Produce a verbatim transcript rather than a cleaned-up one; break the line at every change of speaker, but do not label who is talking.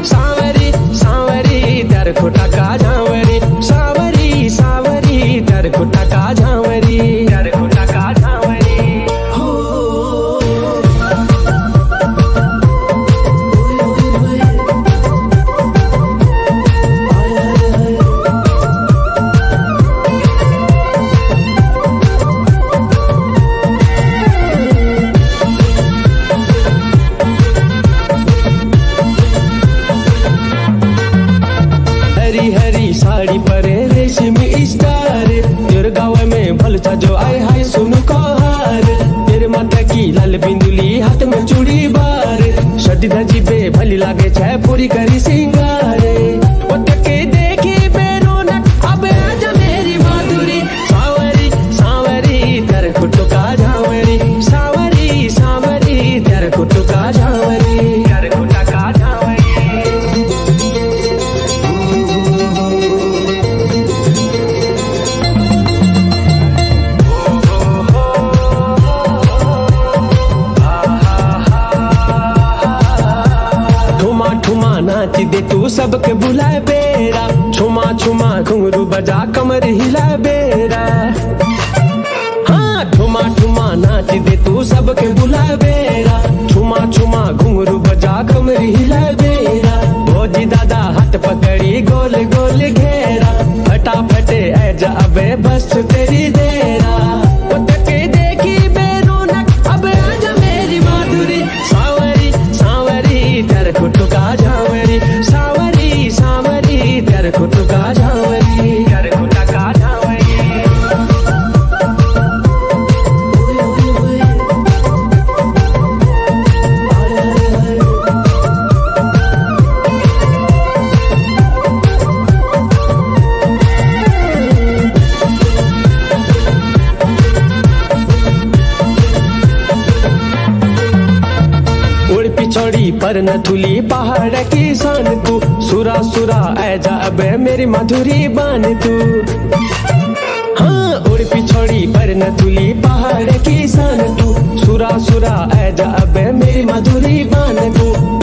सावरी सावरी तर खोटा का झांवरी, सावरी सावरी तर खोटा का झांवरी, तर खोटा का झांवरी हो। हरी हरी साड़ी पर रेशमी स्टार, तेरे गाँव में भलता जो आए हाय सुनु का हार, तेरे माता की लाल बिंदुली हाथ में चूड़ी बार, सदी धजी पे भली लागे छे पूरी करी सिंगारे, वो तके देखी बेरोनक अब आजा मेरी माधुरी, सावरी सावरी तेरे कुट्टू का झांवरी, सावरी सावरी तेरे कुट्टू का झांवरी, तेरे कुट्टा का झांवरी। नाच दे तू सबके बुलाए बेरा, छुमा छुमा घुंघरू बजा कमर हिलाए बेरा, हाँ ठुमा ठुमा नाच दे तू सबके बुलाए बेरा, छुमा छुमा घुंघरू बजा कमर हिलाए बेरा, भोजी दादा हाथ पकड़ी गोल गोल घेरा, फटाफट ऐजा अबे बस तेरी देरा, वो तके देखी बेरोनक अब आजा मेरी माधुरी, सावरी सावरी तेरे कुट्टू का झांवरी, सावरी सावरी तेरे कुट्टू का झांवरी, तेरे कुट्टा का झांवरी। उड़ पिछोड़ी पर न थुली पहाड़ की शान तू, सुरा सुरा ऐजा अब मेरी मधुरी बान तू, हाँ उड़ पिछोड़ी पर न थुली पहाड़ की शान तू, सुरा सुरा ऐजा अब मेरी मधुरी बान तू,